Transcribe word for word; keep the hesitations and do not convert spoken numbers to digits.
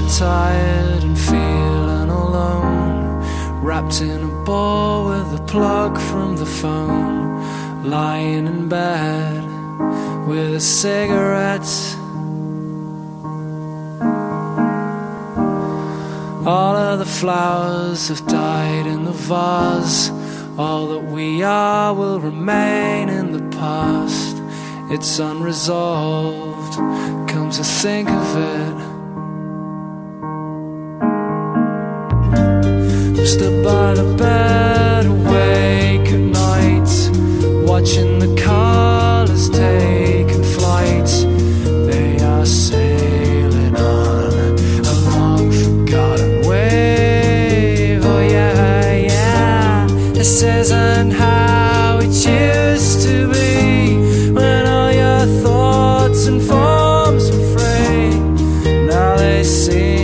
tired and feeling alone, wrapped in a ball with a plug from the phone, lying in bed with a cigarette. All of the flowers have died in the vase. All that we are will remain in the past. It's unresolved, come to think of it. I'm stood by the bed, awake at night, watching the colours taking flight. They are sailing on a long forgotten wave. Oh yeah, yeah. This isn't how it used to be, when all your thoughts and forms were free. Now they seem